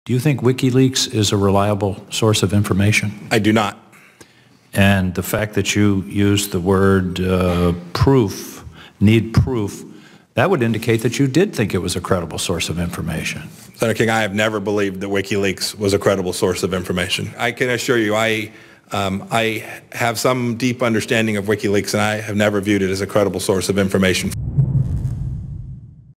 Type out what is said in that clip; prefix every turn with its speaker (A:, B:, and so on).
A: Do you think Wikileaks is a reliable source of information?
B: I do not.
A: And the fact that you used the word need proof, that would indicate that you did think it was a credible source of information.
B: Senator King, I have never believed that Wikileaks was a credible source of information. I can assure you I have some deep understanding of Wikileaks, and I have never viewed it as a credible source of information.